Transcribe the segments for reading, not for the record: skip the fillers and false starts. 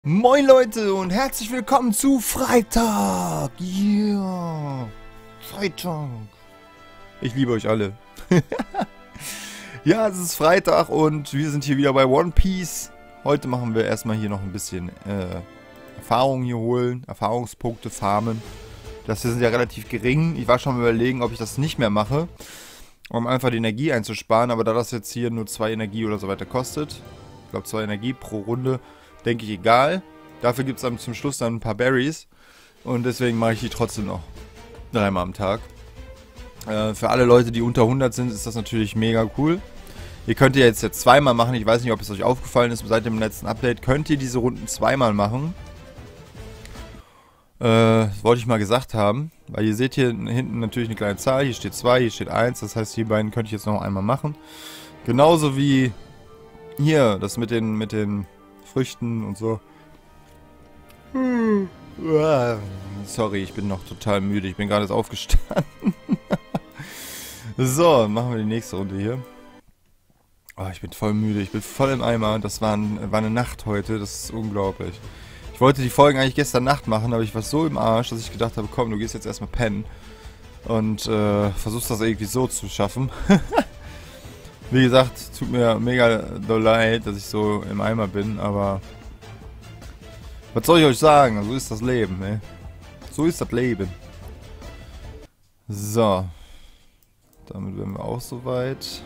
Moin Leute und herzlich willkommen zu Freitag. Yeah. Freitag. Ich liebe euch alle. Ja, es ist Freitag und wir sind hier wieder bei One Piece. Heute machen wir erstmal hier noch ein bisschen Erfahrung hier holen, Erfahrungspunkte farmen. Das hier sind ja relativ gering. Ich war schon mal überlegen, ob ich das nicht mehr mache, um einfach die Energie einzusparen. Aber da das jetzt hier nur 2 Energie oder so weiter kostet, ich glaube 2 Energie pro Runde, denke ich, egal. Dafür gibt es dann zum Schluss dann ein paar Berries. Und deswegen mache ich die trotzdem noch 3-mal am Tag. Für alle Leute, die unter 100 sind, ist das natürlich mega cool. Ihr könnt ihr jetzt 2-mal machen. Ich weiß nicht, ob es euch aufgefallen ist. Seit dem letzten Update könnt ihr diese Runden 2-mal machen. Das wollte ich mal gesagt haben. Weil ihr seht hier hinten natürlich eine kleine Zahl. Hier steht 2, hier steht 1. Das heißt, die beiden könnte ich jetzt noch einmal machen. Genauso wie hier, das mit den Früchten und so. Sorry, ich bin noch total müde. Ich bin gerade erst aufgestanden. So, machen wir die nächste Runde hier. Oh, ich bin voll müde. Ich bin voll im Eimer. Das war eine Nacht heute. Das ist unglaublich. Ich wollte die Folgen eigentlich gestern Nacht machen, aber ich war so im Arsch, dass ich gedacht habe, komm, du gehst jetzt erstmal pennen. Und versuchst das irgendwie so zu schaffen. Wie gesagt, tut mir mega doll leid, dass ich so im Eimer bin, aber was soll ich euch sagen? So ist das Leben, ne? So ist das Leben. So. Damit wären wir auch soweit.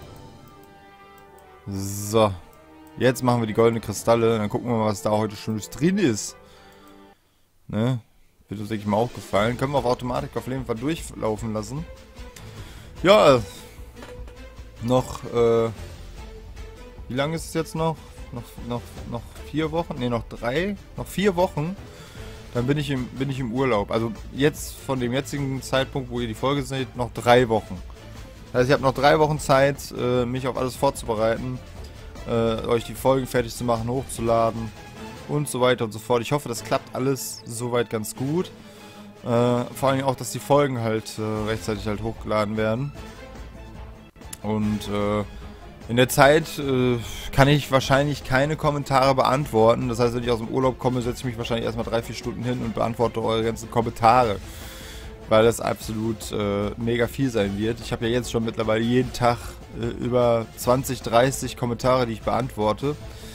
So. Jetzt machen wir die goldenen Kristalle, dann gucken wir mal, was da heute schon drin ist. Ne? Wird uns, denke ich mal, auch gefallen. Können wir auf Automatik auf jeden Fall durchlaufen lassen. Ja, noch, wie lange ist es jetzt noch? Noch 4 Wochen? Ne, noch 3? Noch 4 Wochen. Dann bin ich im Urlaub. Also jetzt, von dem jetzigen Zeitpunkt, wo ihr die Folge seht, noch 3 Wochen. Das heißt, ich habe noch 3 Wochen Zeit, mich auf alles vorzubereiten, euch die Folgen fertig zu machen, hochzuladen und so weiter und so fort. Ich hoffe, das klappt alles soweit ganz gut. Vor allem auch, dass die Folgen halt rechtzeitig halt hochgeladen werden. Und in der Zeit kann ich wahrscheinlich keine Kommentare beantworten. Das heißt, wenn ich aus dem Urlaub komme, setze ich mich wahrscheinlich erstmal 3-4 Stunden hin und beantworte eure ganzen Kommentare. Weil das absolut mega viel sein wird. Ich habe ja jetzt schon mittlerweile jeden Tag über 20, 30 Kommentare, die ich beantworte.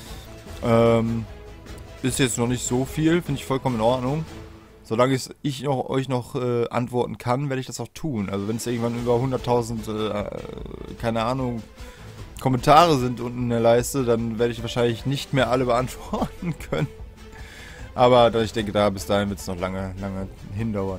Ist jetzt noch nicht so viel, finde ich vollkommen in Ordnung. Solange ich euch noch antworten kann, werde ich das auch tun. Also wenn es irgendwann über 100.000, keine Ahnung, Kommentare sind unten in der Leiste, dann werde ich wahrscheinlich nicht mehr alle beantworten können. Aber ich denke, bis dahin wird es noch lange hindauern.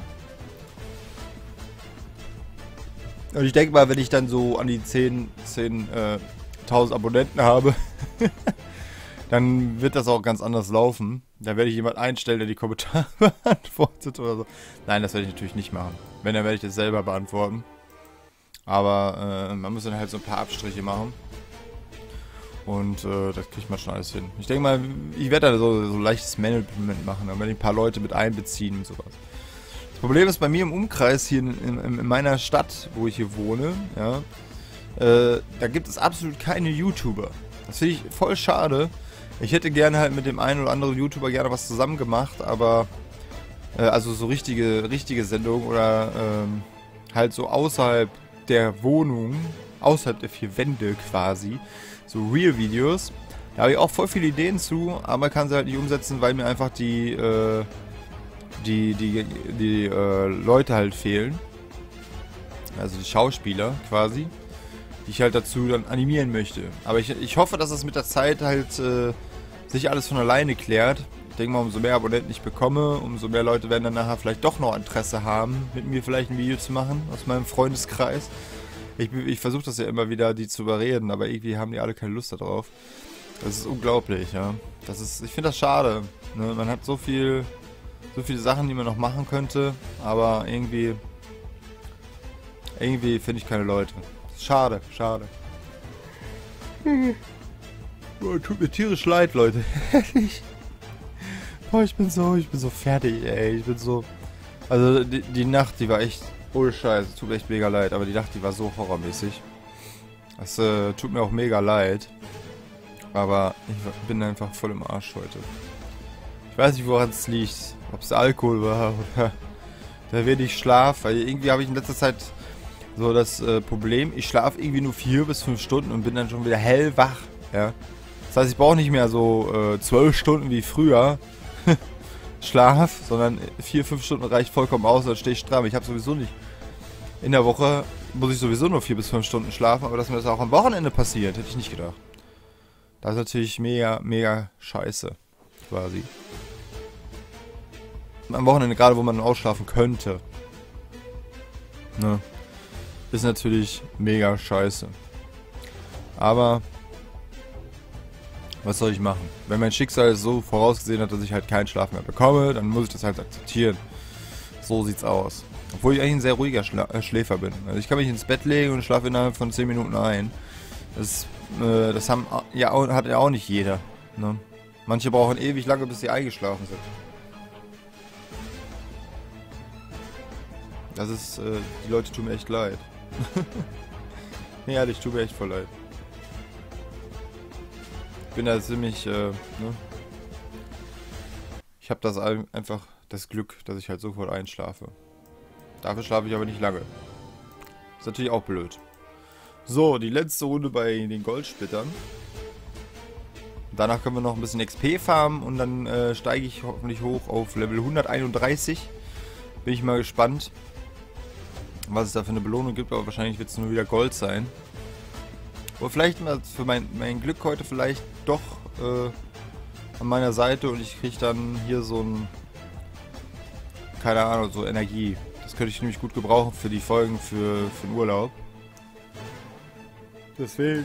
Und ich denke mal, wenn ich dann so an die 10.000 Abonnenten habe, dann wird das auch ganz anders laufen. Da werde ich jemand einstellen, der die Kommentare beantwortet oder so. Nein, das werde ich natürlich nicht machen. Wenn, dann werde ich das selber beantworten. Aber man muss dann halt so ein paar Abstriche machen. Und das kriegt man schon alles hin. Ich denke mal, ich werde da so leichtes Management machen. Dann werde ich ein paar Leute mit einbeziehen und sowas. Das Problem ist bei mir im Umkreis hier in meiner Stadt, wo ich hier wohne, ja, da gibt es absolut keine YouTuber. Das finde ich voll schade. Ich hätte gerne halt mit dem einen oder anderen YouTuber gerne was zusammen gemacht, aber also so richtige Sendungen oder halt so außerhalb der Wohnung, außerhalb der 4 Wände quasi, so Real-Videos. Da habe ich auch voll viele Ideen zu, aber kann sie halt nicht umsetzen, weil mir einfach die Leute halt fehlen. Also die Schauspieler quasi, die ich halt dazu dann animieren möchte. Aber ich hoffe, dass es mit der Zeit halt sich alles von alleine klärt. Ich denke mal, umso mehr Abonnenten ich bekomme, umso mehr Leute werden dann nachher vielleicht doch noch Interesse haben, mit mir vielleicht ein Video zu machen, aus meinem Freundeskreis. Ich versuche das ja immer wieder, die zu überreden, aber irgendwie haben die alle keine Lust darauf. Das ist unglaublich, ja. Ich finde das schade. Ne? Man hat so viele Sachen, die man noch machen könnte, aber irgendwie finde ich keine Leute. Schade. Boah, tut mir tierisch leid, Leute. Ehrlich. Boah, ich bin so fertig, ey. Ich bin so... Also, die Nacht, die war echt... Ohne Scheiß, tut mir echt mega leid. Aber die Nacht, die war so horrormäßig. Das tut mir auch mega leid. Aber ich bin einfach voll im Arsch heute. Ich weiß nicht, woran es liegt. Ob es Alkohol war oder der wenig Schlaf. Weil irgendwie habe ich in letzter Zeit so das Problem, ich schlafe irgendwie nur 4 bis 5 Stunden und bin dann schon wieder hellwach. Ja? Das heißt, ich brauche nicht mehr so 12 Stunden wie früher Schlaf, sondern 4, 5 Stunden reicht vollkommen aus, dann stehe ich stramm. Ich habe sowieso nicht. In der Woche muss ich sowieso nur 4 bis 5 Stunden schlafen, aber dass mir das auch am Wochenende passiert, hätte ich nicht gedacht. Das ist natürlich mega, mega scheiße, quasi. Am Wochenende, gerade wo man ausschlafen könnte, ne, ist natürlich mega scheiße. Aber was soll ich machen? Wenn mein Schicksal es so vorausgesehen hat, dass ich halt keinen Schlaf mehr bekomme, dann muss ich das halt akzeptieren. So sieht's aus. Obwohl ich eigentlich ein sehr ruhiger Schläfer bin. Also ich kann mich ins Bett legen und schlafe innerhalb von 10 Minuten ein. Das hat ja auch nicht jeder. Ne? Manche brauchen ewig lange, bis sie eingeschlafen sind. Das ist, die Leute tun mir echt leid. Nee, ehrlich, tut mir echt voll leid. Ich bin da ziemlich, ne? Ich habe das einfach das Glück, dass ich halt sofort einschlafe. Dafür schlafe ich aber nicht lange. Ist natürlich auch blöd. So, die letzte Runde bei den Goldsplittern. Danach können wir noch ein bisschen XP farmen und dann steige ich hoffentlich hoch auf Level 131. Bin ich mal gespannt, was es da für eine Belohnung gibt, aber wahrscheinlich wird es nur wieder Gold sein. Aber vielleicht mal für mein Glück heute vielleicht doch an meiner Seite und ich kriege dann hier so ein, keine Ahnung, so Energie. Das könnte ich nämlich gut gebrauchen für die Folgen für den Urlaub. Deswegen.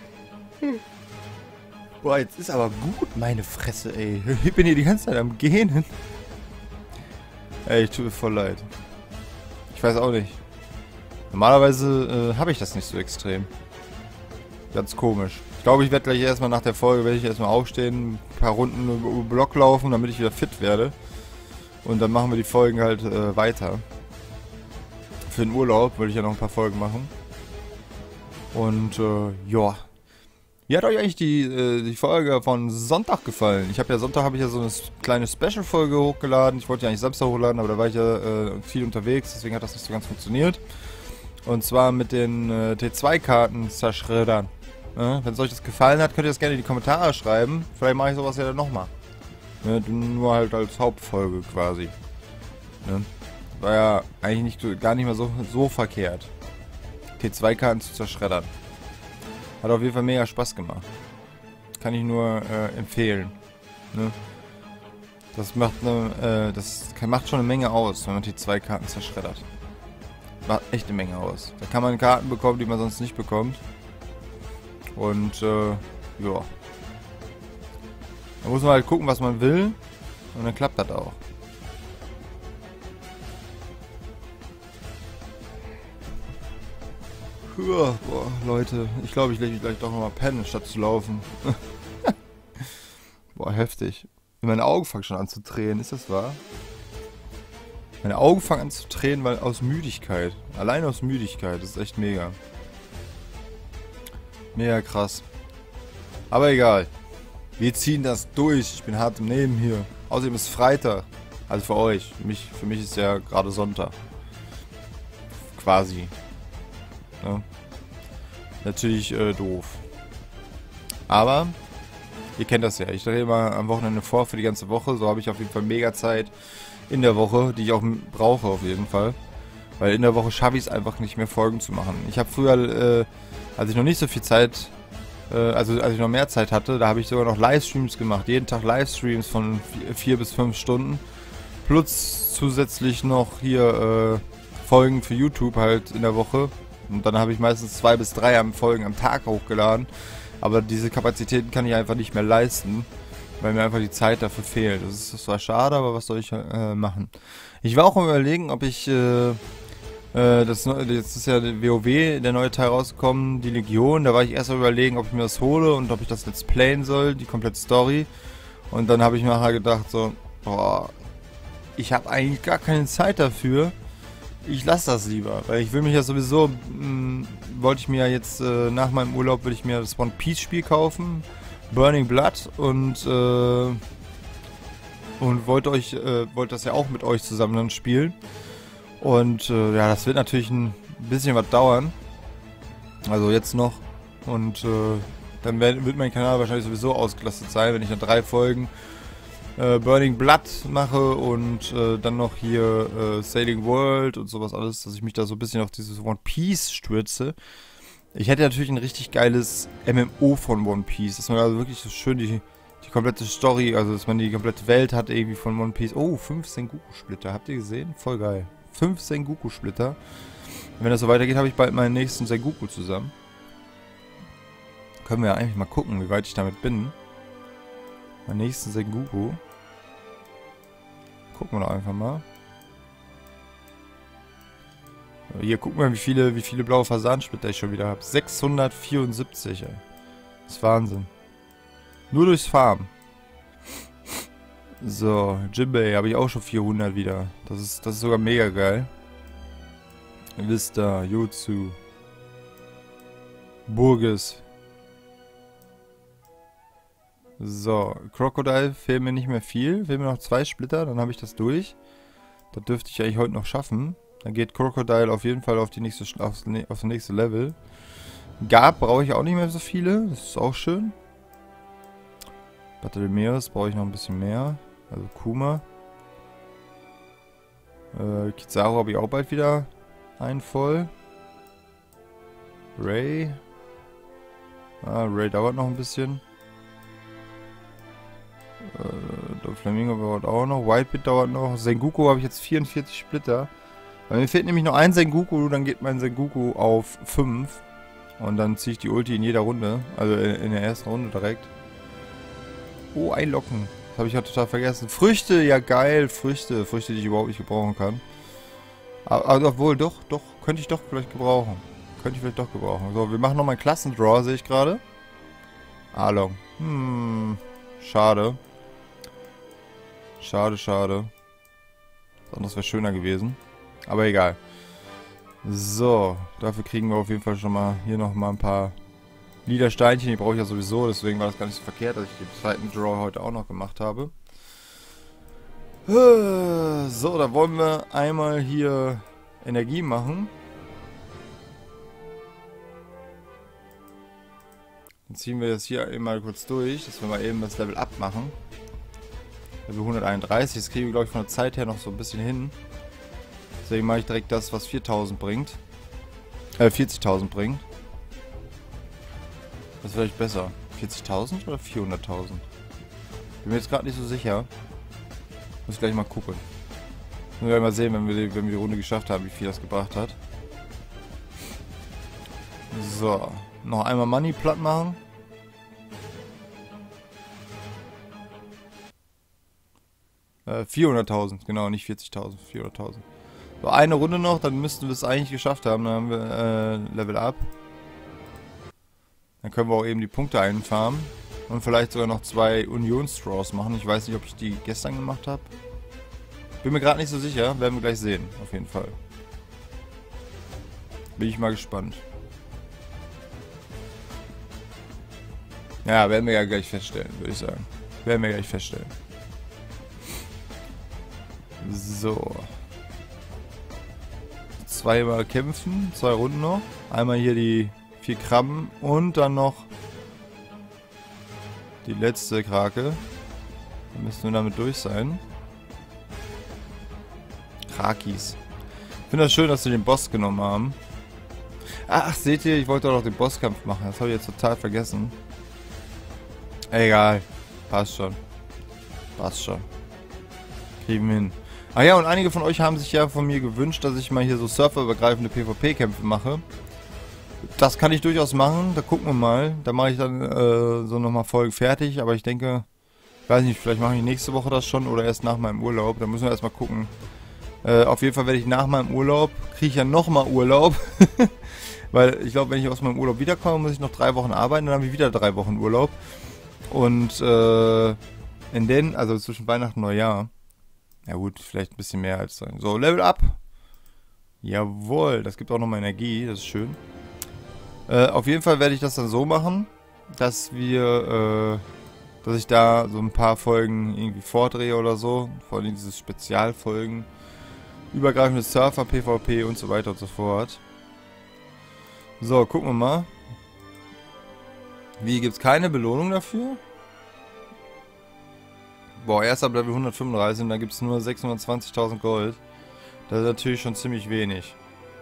Boah, jetzt ist aber gut, meine Fresse, ey. Ich bin hier die ganze Zeit am Gähnen. Ey, ich tue mir voll leid. Ich weiß auch nicht. Normalerweise habe ich das nicht so extrem. Ganz komisch. Ich glaube, ich werde gleich erstmal nach der Folge, werde ich erstmal aufstehen, ein paar Runden über den Block laufen, damit ich wieder fit werde. Und dann machen wir die Folgen halt weiter. Für den Urlaub würde ich ja noch ein paar Folgen machen. Und ja. Wie hat euch eigentlich die Folge von Sonntag gefallen? Sonntag habe ich ja so eine kleine Special-Folge hochgeladen. Ich wollte ja eigentlich Samstag hochladen, aber da war ich ja viel unterwegs, deswegen hat das nicht so ganz funktioniert. Und zwar mit den T2-Karten zerschreddern. Wenn es euch das gefallen hat, könnt ihr das gerne in die Kommentare schreiben. Vielleicht mache ich sowas ja dann nochmal. Nur halt als Hauptfolge quasi. War ja eigentlich gar nicht mehr so verkehrt. T2-Karten zu zerschreddern. Hat auf jeden Fall mega Spaß gemacht. Kann ich nur empfehlen. Ne? Das macht schon eine Menge aus, wenn man T2-Karten zerschreddert. Macht echt eine Menge aus. Da kann man Karten bekommen, die man sonst nicht bekommt. Und ja. Da muss man halt gucken, was man will. Und dann klappt das auch. Boah, Leute. Ich glaube, ich lege mich gleich doch nochmal pennen, statt zu laufen. Boah, heftig. Meine Augen fangen schon an zu tränen. Ist das wahr? Meine Augen fangen an zu tränen, weil aus Müdigkeit. Allein aus Müdigkeit. Das ist echt mega. Mega krass. Aber egal. Wir ziehen das durch. Ich bin hart im Nehmen hier. Außerdem ist Freitag. Also für euch. Für mich ist ja gerade Sonntag. Quasi. Ja. Natürlich doof. Aber ihr kennt das ja. Ich stelle immer am Wochenende vor für die ganze Woche. So habe ich auf jeden Fall mega Zeit in der Woche, die ich auch brauche auf jeden Fall. Weil in der Woche schaffe ich es einfach nicht mehr, Folgen zu machen. Ich habe früher, als ich noch nicht so viel Zeit, also als ich noch mehr Zeit hatte, da habe ich sogar noch Livestreams gemacht. Jeden Tag Livestreams von 4 bis 5 Stunden. Plus zusätzlich noch hier Folgen für YouTube halt in der Woche. Und dann habe ich meistens 2 bis 3 Folgen am Tag hochgeladen. Aber diese Kapazitäten kann ich einfach nicht mehr leisten, weil mir einfach die Zeit dafür fehlt. Das ist zwar schade, aber was soll ich machen? Ich war auch am Überlegen, ob ich, jetzt ist ja WoW, der neue Teil rausgekommen, die Legion. Da war ich erst am Überlegen, ob ich mir das hole und ob ich das Let's Playen soll, die komplette Story. Und dann habe ich mir nachher gedacht so, boah, ich habe eigentlich gar keine Zeit dafür. Ich lasse das lieber, weil ich will mich ja sowieso, wollte ich mir jetzt nach meinem Urlaub, will ich mir das One Piece Spiel kaufen, Burning Blood und und wollte das ja auch mit euch zusammen dann spielen. Und ja, das wird natürlich ein bisschen was dauern. Also jetzt noch. Und dann wird mein Kanal wahrscheinlich sowieso ausgelastet sein, wenn ich dann 3 Folgen Burning Blood mache und dann noch hier Sailing World und sowas alles, dass ich mich da so ein bisschen auf dieses One Piece stürze. Ich hätte natürlich ein richtig geiles MMO von One Piece, dass man also wirklich so schön die komplette Story, also dass man die komplette Welt hat irgendwie von One Piece. Oh, 5 Sengoku-Splitter, habt ihr gesehen? Voll geil. 5 Sengoku-Splitter. Wenn das so weitergeht, habe ich bald meinen nächsten Sengoku zusammen. Können wir ja eigentlich mal gucken, wie weit ich damit bin. Meinen nächsten Sengoku. Gucken wir doch einfach mal. Hier gucken wir, wie viele blaue Fasansplitter ich schon wieder habe. 674, ey. Das ist Wahnsinn. Nur durchs Farmen. So, Jimbei habe ich auch schon 400 wieder. Das ist sogar mega geil. Vista, Jutsu. Burgess. So, Crocodile fehlen mir nicht mehr viel. Fehlen mir noch 2 Splitter, dann habe ich das durch. Das dürfte ich eigentlich heute noch schaffen. Dann geht Crocodile auf jeden Fall auf das nächste Level. Garb brauche ich auch nicht mehr so viele. Das ist auch schön. Bartholomeus brauche ich noch ein bisschen mehr. Also Kuma. Kizaru habe ich auch bald wieder einen voll. Ray. Ray dauert noch ein bisschen. Flamingo dauert auch noch. Whitebit dauert noch. Sengoku habe ich jetzt 44 Splitter. Weil mir fehlt nämlich noch ein Sengoku, dann geht mein Sengoku auf 5. Und dann ziehe ich die Ulti in jeder Runde. Also in der ersten Runde direkt. Oh, einlocken. Das habe ich ja total vergessen. Früchte, ja geil. Früchte, die ich überhaupt nicht gebrauchen kann. Aber obwohl, doch, könnte ich doch vielleicht gebrauchen. So, wir machen nochmal einen Klassendraw, sehe ich gerade. Along. Schade. Schade. Das andere wäre schöner gewesen. Aber egal. So, dafür kriegen wir auf jeden Fall schon mal hier nochmal ein paar lila Steinchen. Die brauche ich ja sowieso, deswegen war das gar nicht so verkehrt, dass ich den zweiten Draw heute auch noch gemacht habe. So, da wollen wir einmal hier Energie machen. Dann ziehen wir das hier einmal kurz durch, dass wir mal eben das Level Up machen. Level 131, das kriegen wir, glaube ich, von der Zeit her noch so ein bisschen hin. Deswegen mache ich direkt das, was 40.000 bringt. 40.000 bringt. Das ist vielleicht besser. 40.000 oder 400.000? Bin mir jetzt gerade nicht so sicher. Muss ich gleich mal gucken. Wir werden mal sehen, wenn wir die Runde geschafft haben, wie viel das gebracht hat. So. Noch einmal Money platt machen. Äh, 400.000, genau, nicht 40.000, 400.000. So, eine Runde noch, dann müssten wir es eigentlich geschafft haben. Dann haben wir Level Up. Dann können wir auch eben die Punkte einfarmen. Und vielleicht sogar noch 2 Union-Straws machen. Ich weiß nicht, ob ich die gestern gemacht habe. Bin mir gerade nicht so sicher. Werden wir gleich sehen, auf jeden Fall. Bin ich mal gespannt. Ja, werden wir ja gleich feststellen, würde ich sagen. So. 2-mal kämpfen, 2 Runden noch. Einmal hier die 4 Krabben und dann noch die letzte Krake. Dann müssen wir damit durch sein. Krakis. Ich finde das schön, dass sie den Boss genommen haben. Ach, seht ihr, ich wollte doch noch den Bosskampf machen. Das habe ich jetzt total vergessen. Egal. Passt schon. Kriegen wir hin. Ah ja, und einige von euch haben sich ja von mir gewünscht, dass ich mal hier so serverübergreifende PvP-Kämpfe mache. Das kann ich durchaus machen, da gucken wir mal. Da mache ich dann so nochmal Folgen fertig, aber ich denke, weiß nicht, vielleicht mache ich nächste Woche das schon oder erst nach meinem Urlaub. Da müssen wir erstmal gucken. Auf jeden Fall werde ich nach meinem Urlaub, kriege ich ja nochmal Urlaub. Weil ich glaube, wenn ich aus meinem Urlaub wiederkomme, muss ich noch 3 Wochen arbeiten, dann habe ich wieder 3 Wochen Urlaub. Und also zwischen Weihnachten und Neujahr. Ja gut, vielleicht ein bisschen mehr als sein. So, Level Up. Jawohl, das gibt auch nochmal Energie, das ist schön. Auf jeden Fall werde ich das dann so machen, dass wir dass ich da so ein paar Folgen irgendwie vordrehe oder so. Vor allem diese Spezialfolgen. Übergreifende Surfer, PvP und so weiter und so fort. So, gucken wir mal. Wie, gibt's keine Belohnung dafür? Boah, erst ab Level 135 und da gibt's nur 620.000 Gold. Das ist natürlich schon ziemlich wenig.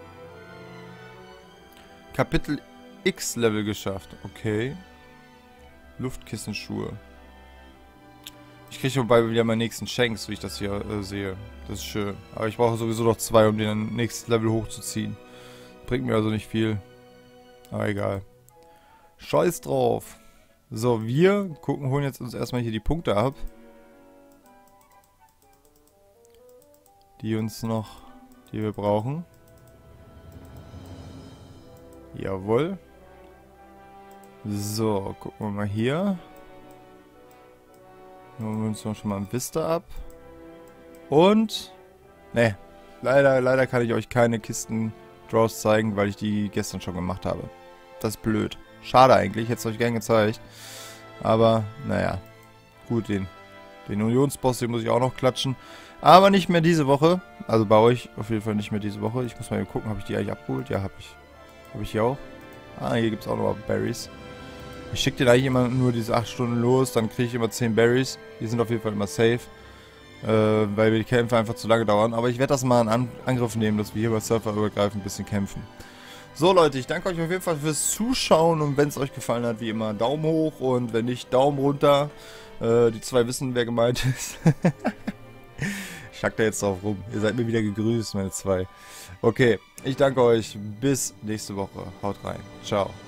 Kapitel X Level geschafft. Okay. Luftkissenschuhe. Ich kriege wobei wieder meinen nächsten Shanks, wie ich das hier sehe. Das ist schön. Aber ich brauche sowieso noch 2, um den nächsten Level hochzuziehen. Bringt mir also nicht viel. Aber egal. Scheiß drauf. So, wir gucken, holen jetzt uns erstmal hier die Punkte ab. Die wir brauchen. Jawohl. So, gucken wir mal hier. Holen wir uns noch schon mal ein Vista ab. Und... Ne, leider kann ich euch keine Kisten-Draws zeigen, weil ich die gestern schon gemacht habe. Das ist blöd. Schade eigentlich, hätte es euch gern gezeigt. Aber, naja. Gut, den Unionsboss, den muss ich auch noch klatschen. Aber nicht mehr diese Woche. Also bei euch auf jeden Fall nicht mehr diese Woche. Ich muss mal gucken, habe ich die eigentlich abgeholt? Ja, habe ich. Habe ich hier auch? Ah, hier gibt es auch noch Berries. Ich schicke den eigentlich immer nur diese 8 Stunden los, dann kriege ich immer 10 Berries. Die sind auf jeden Fall immer safe. Weil die Kämpfe einfach zu lange dauern. Aber ich werde das mal in Angriff nehmen, dass wir hier bei Surferübergreifend ein bisschen kämpfen. So Leute, ich danke euch auf jeden Fall fürs Zuschauen und wenn es euch gefallen hat, wie immer Daumen hoch und wenn nicht, Daumen runter. Die 2 wissen, wer gemeint ist. Ich hack da jetzt drauf rum. Ihr seid mir wieder gegrüßt, meine 2. Okay, ich danke euch. Bis nächste Woche. Haut rein. Ciao.